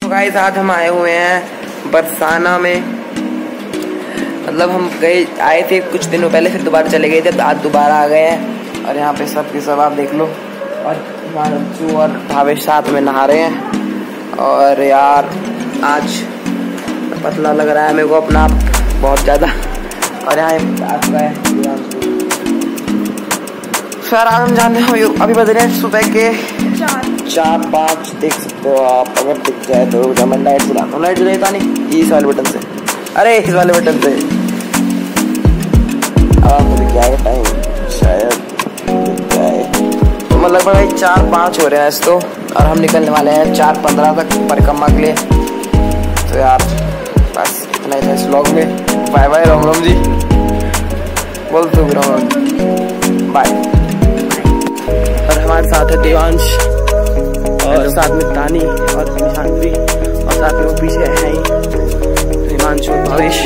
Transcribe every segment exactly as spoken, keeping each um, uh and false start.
तो गाइस आज हम आए हुए हैं बरसाना में। मतलब हम गए आए थे कुछ दिनों पहले, फिर दोबारा चले गए थे, तो आज दोबारा आ गए हैं। और यहाँ पे सब के सब आप देख लो। और मानसू और भावेश साथ में नहा रहे हैं। और यार आज पतला लग रहा है मेरे को अपना आप बहुत ज़्यादा। और यहाँ आपका है सर, आज हम जानते हो अभी बज रहे हैं सुबह के चार पाँच। देख सकते हो आप, अगर दिख जाए तो मैं लाइट बुलाता हूँ। लाइट जलेता नहीं इस वाले बटन से, अरे इस वाले बटन से। अब आपको दिख जाएगा टाइम, शायद दिख जाए। तो मतलब भाई चार पाँच हो रहे हैं तो, और हम निकलने वाले हैं चार पंद्रह तक परिक्रमा के लिए। तो यार बस इतना ही था इस व्लॉग में। बाय बाय, राम राम जी बोल तो, राम राम बाय। और हमारे साथ है देवांश और साथ में तानी और निशान भी, और साथ में वो पीछे है ही हिमांशु भावेश।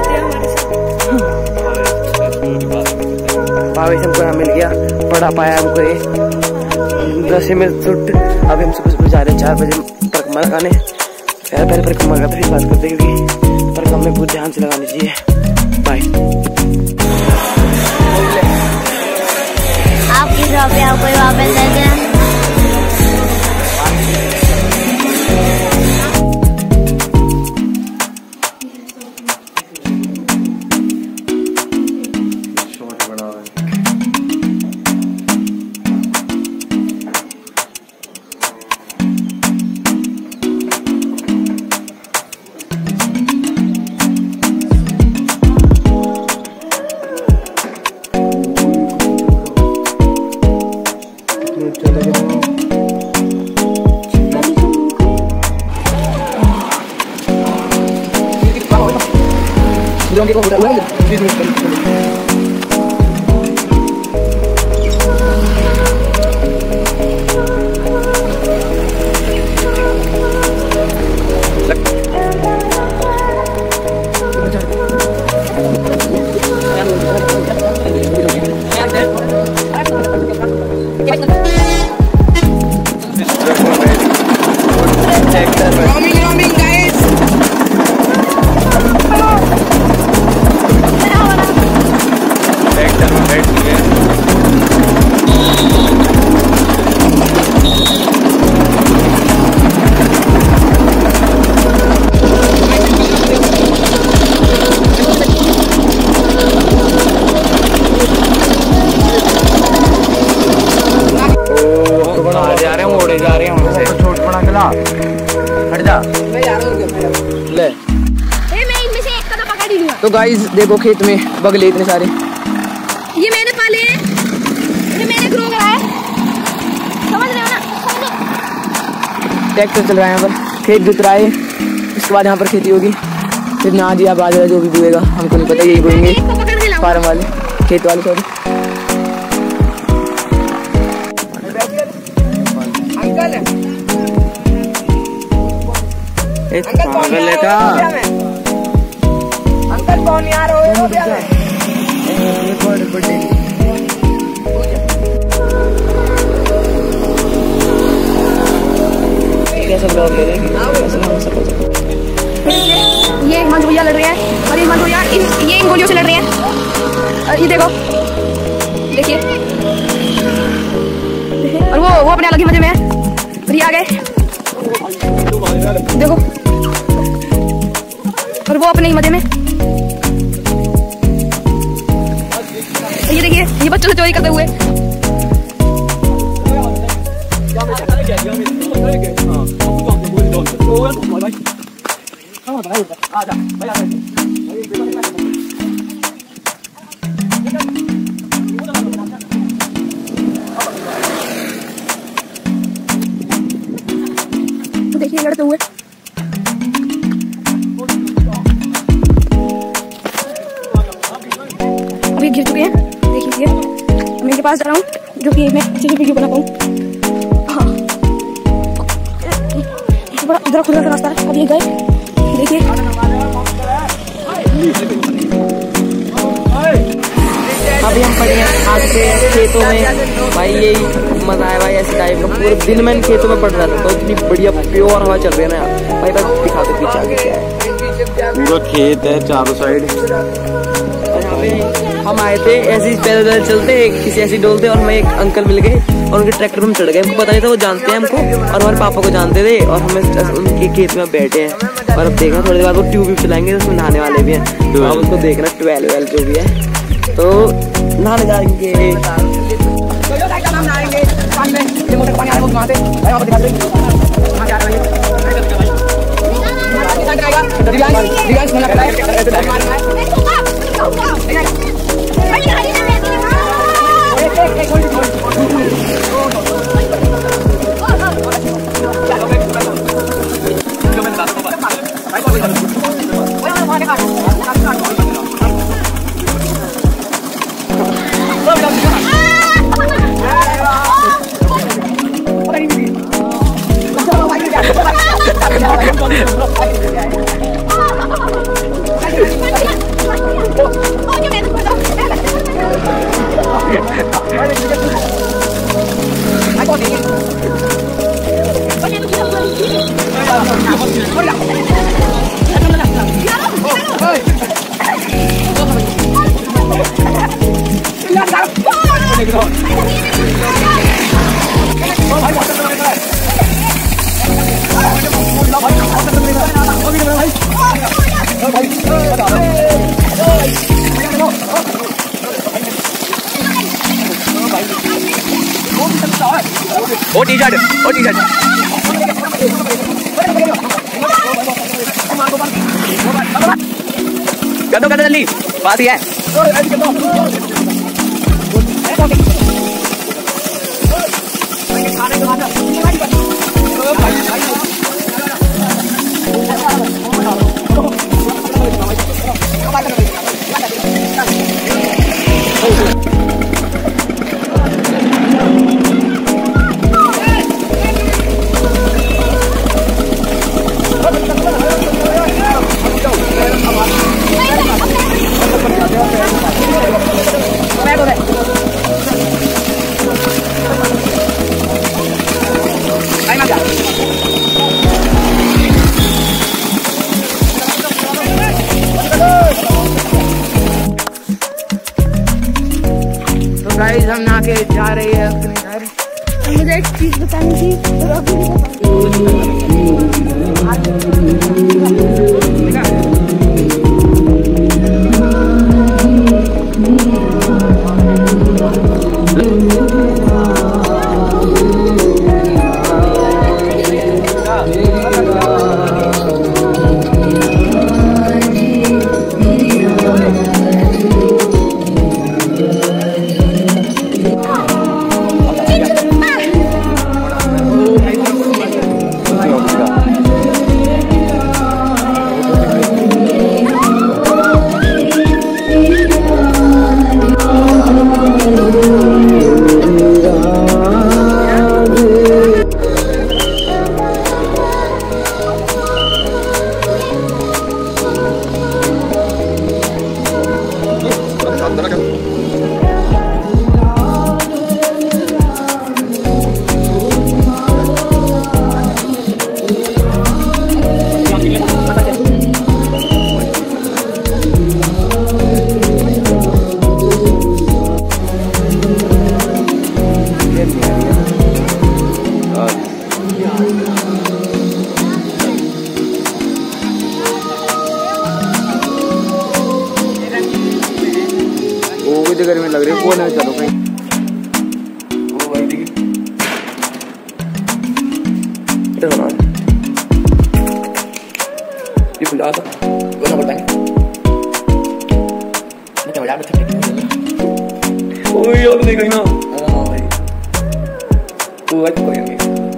भावेश हमको यहाँ मिल गया, पढ़ा पाया हमको ये दस में सुट। अभी हम सुबह सुबह जा रहे हैं चार बजे परिक्रमा लगाने। पहले पहले परिक्रमा लगाते फिर बात करते, क्योंकि परिक्रमा में बहुत ध्यान से लगानी चाहिए। बाय। आपकी शॉप पे आपको वापस ले जाए। देखो उधर हुआ है हट जा। ले मैं इनमें से एक का तो पकड़ ही लूंगा। तो गाइस देखो खेत में बगले इतने सारे, ये मैंने पाले हैं, ये मैंने ग्रो करा है, समझ रहे हो ना? ट्रैक्टर चल रहा है यहाँ पर, खेत जुत रहा है। इसके बाद यहाँ पर खेती होगी, फिर ना जी आप बाजरा जो भी बोएगा हमको नहीं पता, यही बोएंगे फार्म वाले, खेत वाले सॉरी। अंकल लेका अंकल कौन यार हो हो गया है रिकॉर्ड बर्थडे कैसा ब्लॉग ले रहे हैं। ये हिमांशु भैया लड़ रहे हैं, और ये हिमांशु भैया ये इन गोलियों से लड़ रहे हैं। और ये देखो, देखिए, और वो वो अपने अलग ही मजे में है। और ये आ गए देखो, और वो अपने ही मजे में। ये देखिए, ये बच्चों से चोरी करते हुए। तो देखिए लड़ते हुए। अभी गिर चुके हैं, देखिए मैं इनके पास जा रहा हूँ, जो कि मैं अच्छे से वीडियो बना पाऊँ। हाँ, बड़ा इधर खुद का रास्ता है। अब ये गए, देखिए अभी हम पड़े हैं आज के खेतों में भाई, यही मजा है भाई ऐसे टाइप का। पूरे दिन मैं इन खेतों में पड़ रहा था तो इतनी बढ़िया प्योर हवा चल रही है ना यार भाई। बस दिखाते पीछे आगे क्या है, पूरा खेत है चारों साइड। यहाँ पे हम आए थे ऐसे ही पैदल चलते, किसी ऐसी डोलते और हमें एक अंकल मिल गए और उनके ट्रैक्टर में चढ़ गए। हमको पता नहीं था वो जानते हैं हमको और हमारे पापा को जानते थे, और हमें उनके खेत में बैठे हैं। और अब देखा थोड़ी देर बाद वो ट्यूब भी चलाएंगे, उसमें नहाने वाले भी हैं। तो अब उसको देखना ट्वेल्व वेल्व जो भी है तो नहाने जाएंगे। ओ टी शर्ट ओ टी शर्ट कर दो कर दो जल्दी, बात ही है। गाइस हम नहा के जा रहे हैं अपने घर। मुझे एक चीज बतानी थी। गर्मी लग रही है, कौन है चलो कहीं। ओ भाई देखिए इधर बना ये खुला था वो ना बताएं मैं क्या बजा बैठे ओए और नहीं कहीं ना हां भाई तू आज कोई नहीं